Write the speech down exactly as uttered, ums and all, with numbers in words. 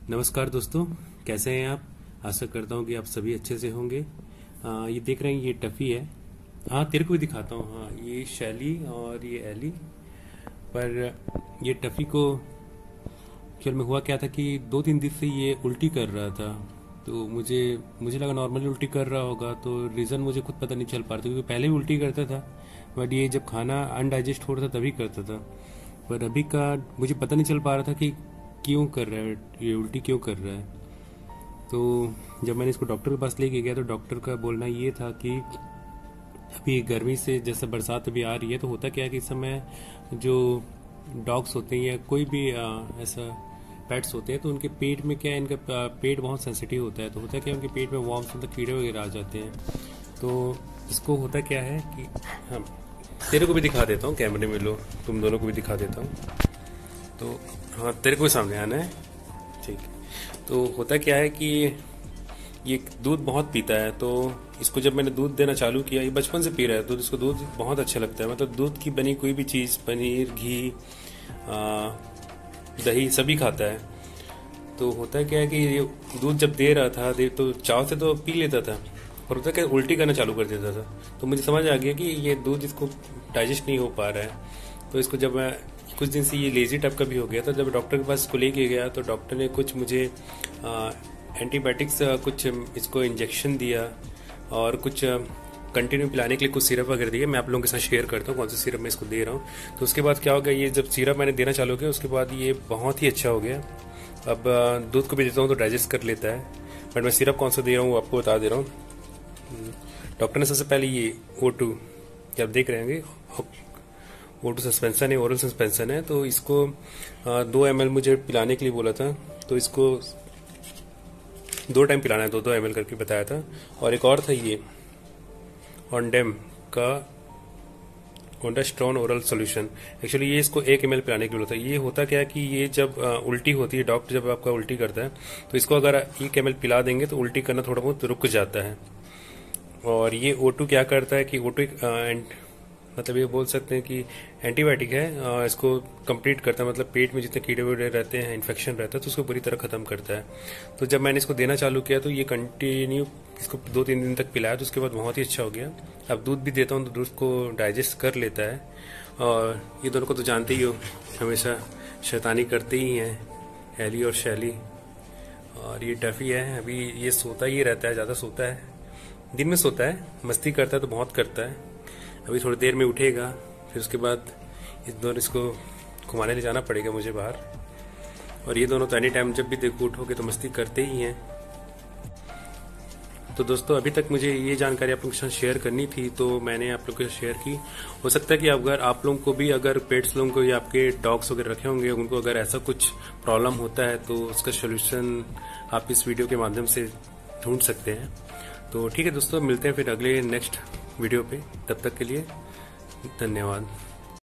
नमस्कार दोस्तों, कैसे हैं आप। आशा करता हूँ कि आप सभी अच्छे से होंगे। आ, ये देख रहे हैं, ये टफी है। हाँ, तेरे को भी दिखाता हूँ। हाँ, ये शैली और ये एली। पर ये टफी को एक्चुअल में हुआ क्या था कि दो तीन दिन से ये उल्टी कर रहा था। तो मुझे मुझे लगा नॉर्मली उल्टी कर रहा होगा, तो रीज़न मुझे खुद पता नहीं चल पा रहा था, क्योंकि पहले भी उल्टी करता था, बट ये जब खाना अनडाइजेस्ट हो रहा था तभी करता था। पर अभी का मुझे पता नहीं चल पा रहा था कि क्यों कर रहा है, ये उल्टी क्यों कर रहा है। तो जब मैंने इसको डॉक्टर के पास लेके गया तो डॉक्टर का बोलना ये था कि अभी गर्मी से जैसे बरसात अभी आ रही है, तो होता क्या है कि इस समय जो डॉग्स होते हैं या कोई भी आ, ऐसा पेट्स होते हैं, तो उनके पेट में क्या है, इनका पेट बहुत सेंसिटिव होता है। तो होता क्या है, उनके पेट में वॉर्म्स मतलब कीड़े वगैरह आ जाते हैं। तो इसको होता क्या है कि हम तेरे को भी दिखा देता हूँ, कैमरे में लो, तुम दोनों को भी दिखा देता हूँ। तो हाँ, तेरे को भी सामने आना है, ठीक है। तो होता क्या है कि ये दूध बहुत पीता है। तो इसको जब मैंने दूध देना चालू किया, ये बचपन से पी रहा है दूध, इसको दूध बहुत अच्छा लगता है। मतलब दूध की बनी कोई भी चीज़, पनीर, घी, आ, दही सभी खाता है। तो होता क्या है कि ये दूध जब दे रहा था दे तो चाव से तो पी लेता था, और होता क्या उल्टी करना चालू कर देता था। तो मुझे समझ आ गया कि ये दूध इसको डाइजेस्ट नहीं हो पा रहा है। तो इसको जब मैं कुछ दिन से ये लेजी टाइप का भी हो गया था, जब डॉक्टर के पास इसको लेके गया तो डॉक्टर ने कुछ मुझे एंटीबायोटिक्स कुछ इसको इंजेक्शन दिया और कुछ कंटिन्यू पिलाने के लिए कुछ सिरप वगैरह दिए। मैं आप लोगों के साथ शेयर करता हूँ कौन सा सिरप मैं इसको दे रहा हूँ। तो उसके बाद क्या हो गया, ये जब सिरप मैंने देना चालू किया उसके बाद ये बहुत ही अच्छा हो गया। अब दूध को भी देता हूँ तो डाइजेस्ट कर लेता है। बट मैं सिरप कौन सा दे रहा हूँ वो आपको बता दे रहा हूँ। डॉक्टर ने सबसे पहले ये ओ टू, आप देख रहे होंगे, ओ टू सस्पेंशन है, ओरल सस्पेंशन है। तो इसको दो एम एल मुझे पिलाने के लिए बोला था। तो इसको दो टाइम पिलाना है, दो दो एम एल करके बताया था। और एक और था ये ऑनडेम का ओंडास्ट्रॉन ओरल सोल्यूशन। एक्चुअली ये इसको एक एम एल पिलाने के लिए बोला था। ये होता क्या है कि ये जब उल्टी होती है, डॉक्टर जब आपका उल्टी करता है तो इसको अगर एक एम एल पिला देंगे तो उल्टी करना थोड़ा बहुत रुक जाता है। और ये ओ टू क्या करता है कि ओ टू मतलब ये बोल सकते हैं कि एंटीबायोटिक है, इसको कंप्लीट करता है। मतलब पेट में जितने कीड़े वीड़े रहते हैं, इन्फेक्शन रहता है, तो उसको पूरी तरह खत्म करता है। तो जब मैंने इसको देना चालू किया तो ये कंटिन्यू इसको दो तीन दिन तक पिलाया, तो उसके बाद बहुत ही अच्छा हो गया। अब दूध भी देता हूँ तो दूध को डाइजेस्ट कर लेता है। और ये दोनों को तो जानते ही हो, हमेशा शैतानी करते ही हैं, एली और शैली। और ये टफी है, अभी ये सोता ही रहता है, ज़्यादा सोता है, दिन में सोता है, मस्ती करता है तो बहुत करता है। अभी थोड़ी देर में उठेगा, फिर उसके बाद इस दोनों इसको घुमाने ले जाना पड़ेगा मुझे बाहर। और ये दोनों तो एनी टाइम जब भी देखो उठोगे तो मस्ती करते ही हैं। तो दोस्तों, अभी तक मुझे ये जानकारी आप लोगों के साथ शेयर करनी थी, तो मैंने आप लोगों के साथ शेयर की। हो सकता है कि अगर आप लोगों को भी, अगर पेट्स लोगों को या आपके डॉग्स वगैरह रखे होंगे, उनको अगर ऐसा कुछ प्रॉब्लम होता है तो उसका सोल्यूशन आप इस वीडियो के माध्यम से ढूंढ सकते हैं। तो ठीक है दोस्तों, मिलते हैं फिर अगले नेक्स्ट वीडियो पे। तब तक के लिए धन्यवाद।